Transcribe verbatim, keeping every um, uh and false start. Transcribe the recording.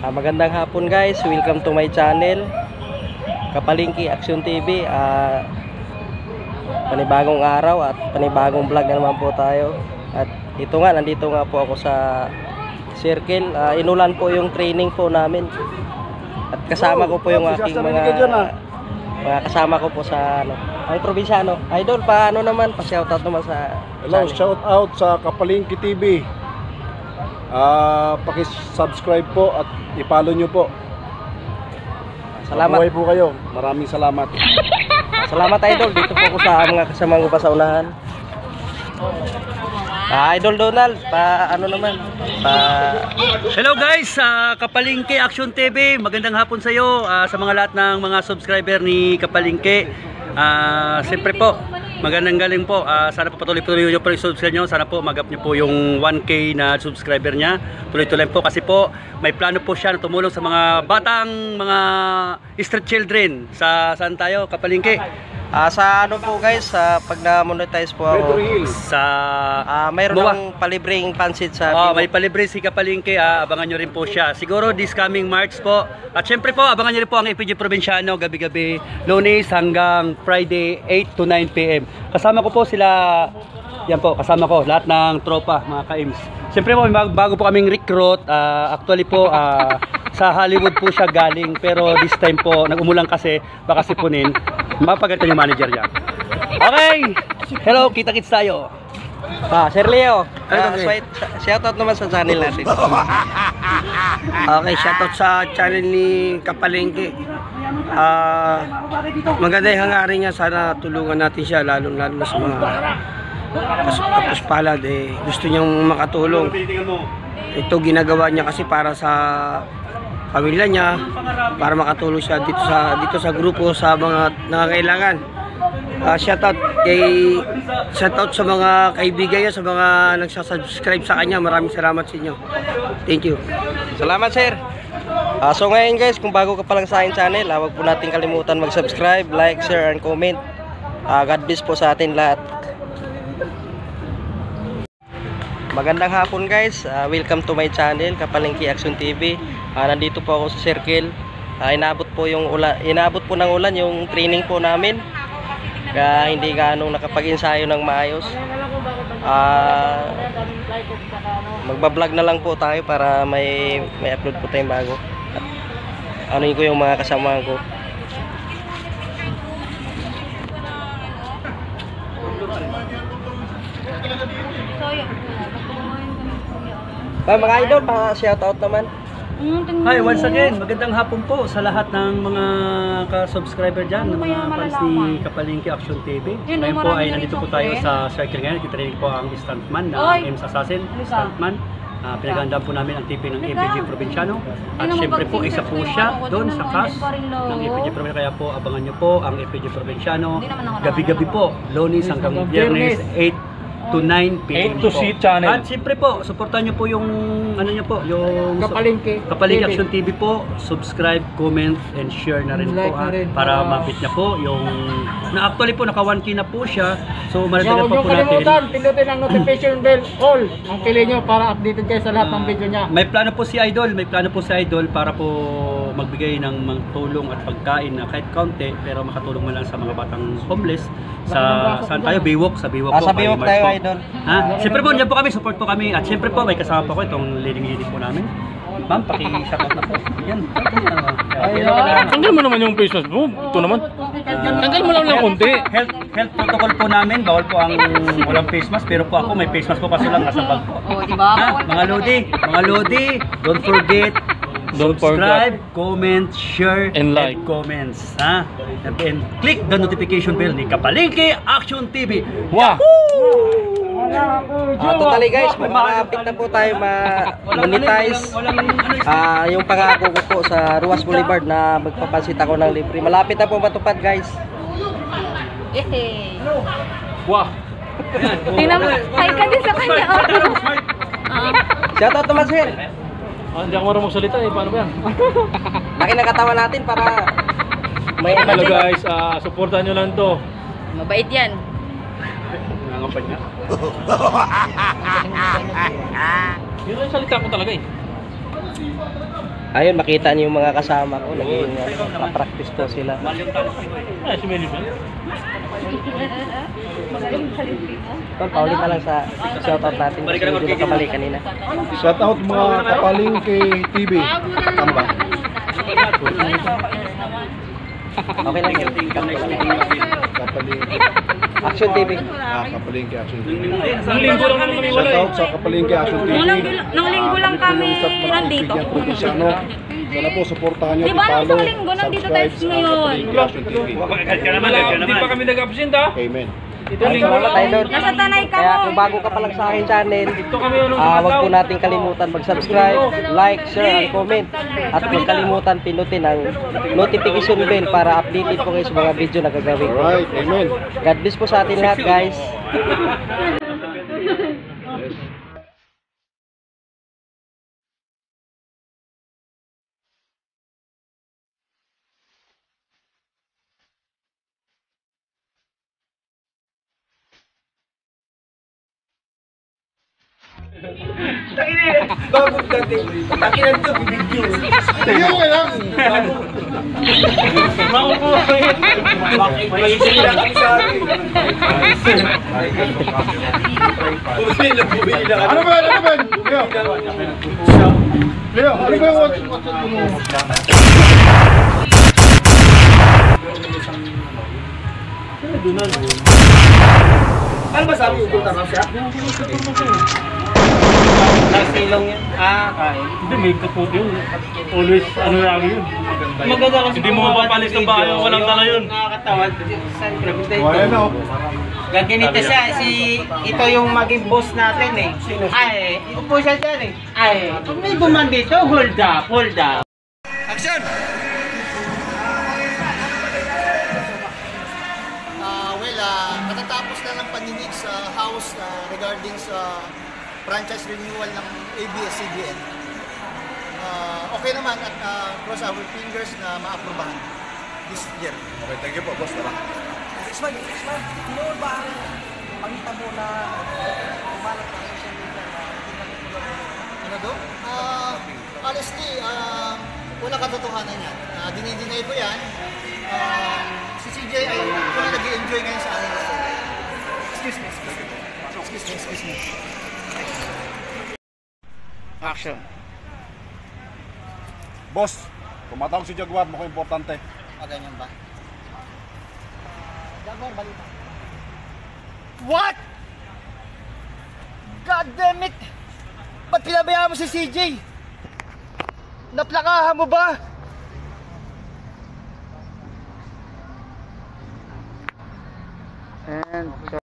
Uh, magandang hapon guys, welcome to my channel Kapalingki Action T V. uh, Panibagong araw at panibagong vlog na naman po tayo. At ito nga, nandito nga po ako sa circle. uh, Inulan po yung training po namin. At kasama ko po yung aking mga mga kasama ko po sa ano, ang probinsyano. Idol, paano naman? Pa-shoutout naman sa hello, shout out sa Kapalingki T V. Uh, Paki-subscribe po at i-follow nyo po. Salamat. Mabuhay po kayo. Maraming salamat. Salamat idol. Dito po ako sa mga kasama ko pa sa unahan. Ah, Idol Donald, pa ano naman? Pa hello guys, sa uh, Kapalingki Action T V. Magandang hapon sa iyo, uh, sa mga lahat ng mga subscriber ni Kapalingki. Uh, Siyempre po, magandang galing po. Uh, sana po patuloy-tuloy nyo po yung subscribe nyo. Sana po magap nyo po yung one K na subscriber nya. Tuloy-tuloy po kasi po may plano po siya na tumulong sa mga batang, mga street children. Sa saan tayo? Kapalingki. Ah, sa ano po guys, sa pag na-monetize po ako sa ah, mayroon Buwa. ng palibreng pansit sa Oh, Bibo. may palibre si Kapalingki, ah, abangan nyo rin po siya. Siguro this coming March po. At syempre po, abangan nyo rin po ang A P G Provinciano gabi-gabi, Lunes hanggang Friday eight to nine P M Kasama ko po sila, yan po, kasama ko lahat ng tropa, mga ka-ims. Siyempre po, may bago po kaming recruit. uh, Actually po, uh, sa Hollywood po siya galing. Pero this time po, nag-umulan kasi, baka sipunin, mapagalitan yung manager niya. Okay, hello, kita-kits tayo. Ah, Sir Leo, ah, Okay. swipe- shoutout naman sa channel natin. Okay, shoutout sa channel ni Kapalingki. Ah, maganda yung hangarin niya. Sana tulungan natin siya, lalo-lalo na sa mga tapos palad. Eh, gusto niyang makatulong. Ito ginagawa niya kasi para sa pamilya niya, para makatulong siya dito sa dito sa grupo sa mga nangangailangan. Uh, shoutout kay shoutout sa mga kaibigan niya, sa mga nagsasubscribe sa kanya. Maraming salamat sa inyo. Thank you. Salamat sir. Ah, so ngayon guys, kung bago ka pa lang sa aking channel, ah, huwag po natin kalimutan mag-subscribe, like, share, and comment. Ah, God bless po sa atin lahat. Magandang hapon guys, uh, welcome to my channel Kapalingki Action T V. uh, Nandito po ako sa circle. uh, Inabot po yung ulan, inabot po ng ulan yung training po namin. Kaya hindi ganong nakapag-ensayo ng maayos. uh, Magbablog na lang po tayo para may may upload po tayong bago. At ano ko yung mga kasama ko. Ah, mga idol, pa shoutout naman. Hi, once again, magandang hapon po sa lahat ng mga ka-subscriber dyan, ng mga fans ni Kapalingki Action T V. Ngayon po ay nandito po tayo sa circle ngayon. Kitraining po ang stuntman na M S Assassin, stuntman. Uh, pinagandaan po namin ang T V ng A P G Provinciano. At syempre po, isa po siya doon sa cast ng A P G Provinciano. Kaya po, abangan nyo po ang A P G Provinciano. Gabi-gabi po, Lunes hanggang Biyernes, eight to nine P M to po. C channel. At siyempre po, supportan nyo po yung ano nyo po, yung Kapalingki Kapalingki T V. Action T V po. Subscribe, comment, and share na rin Like po na ha, rin para para- mapit na po yung na actually po naka one K na po siya. So maragdagan Huwag pa niyong po natin. kalimutan, pindutin ang notification bell all ang pili nyo para updated kayo sa lahat ng video niya. May plano po si Idol, may plano po si Idol para po magbigay ng mga tulong at pagkain na kahit kaunti pero makatulong man lang sa mga batang homeless sa saan tayo? Biwok, sa Biwok Ah, po. sa kay Biwok March tayo po. idol. Ha? Siyempre po, nandiyan po kami, support po kami. At siyempre po, may kasama po ko itong leading lady po namin. Ma'am, paki-shoutout na po. Yan. Tanggal mo naman yung face mask mo. Ito naman. Tanggal mo lang ng konti. Health, health protocol po namin, bawal po ang walang face mask. Pero po ako, may face mask po kasi lang nasa bag po. Oh, diba? Ha? Mga Lodi, mga Lodi, don't forget, Don't subscribe, comment, share, And like. comments. Ha? And click the notification bell ni Kapalingki Action T V. Wow! Ah, totally guys, malapit na po tayo ma-monetize. Ah, yung pangako ko po sa Ruas Boulevard na magpapansit ako ng libre. Malapit na po matupad guys. Eh. Wow! Tingnan mo, hi ka din sa kanya. Shoutout naman sir. Ah, hindi ako marunong magsalita eh. Paano ba yan? Laki ng katawan natin para may Hello guys, ah, supportan nyo lang to. Mabait yan. Nangangampay niya. Yun ang salita ko talaga eh. Ayun, makita niyo yung mga kasama ko. Naging uh, practice po sila. Tol, paulit na lang sa shoutout natin. Kasi hindi nakabalik kanina. Shout out mga Kapalengke T V. Tamba. Okay lang yun. Kapalengke. Action T V. Ah, Kapalengke Action T V. Nung linggo lang kami Shout wala out sa Kapalengke Action T V. Nung lang- nung linggo lang kami nandito. Probinsyano. Sana po supportahan niyo, Di ba, nung i-follow, isang linggo nandito tayo subscribe sa ngayon? Kapalengke Action T V. Hindi pa kami nag-absent ha. Amen. Ito Ay, linggo salamat lang. tayo doon. Nasa Tanay ka Kaya mo. kung bago ka pa lang sa akin channel, Ito kami unang ah wag po kumataw. nating kalimutan mag-subscribe, like, share, and comment. At huwag kalimutan pinutin ang notification bell para updated po kayo sa mga video na gagawin ko. Alright, amen. God bless po sa atin lahat, guys. Iyo ka lang. Ano ba? Ano ba? Leo. Leo, ano ba yung what's what's mo? Hindi, may kapot yun. Always, ano lang yun. Maganda kasi hindi mo mapapalis ng bahay kung walang tala yun. Oh, ayan o. Gaganito siya, si ito yung maging boss natin eh. Ay, upo siya dyan eh. Ay, kung may buman dito, hold up, hold up. Ah, well, ah, natatapos na ng paninig sa House ah, regarding sa franchise renewal ng A B S C B N. Ah, okay naman at ah, cross our fingers na maaprobahan this year. Okay, thank you po, boss. Tara. Ismail, Ismail, sino ba ang pangita mo na umalat sa social media na hindi kami Ano do? Ah, honestly, ah, walang katotohanan yan. Uh, dinidinay ko yan. Ah, si C J ay wala nag-i-enjoy ngayon sa akin. Excuse me, excuse me. Excuse me, excuse me. Action. Boss, tumatawag si Jaguar, mukhang importante. Ah, ganyan ba? Jaguar, balita. What? God damn it! Ba't pinabayaan mo si C J? Naplakahan mo ba? And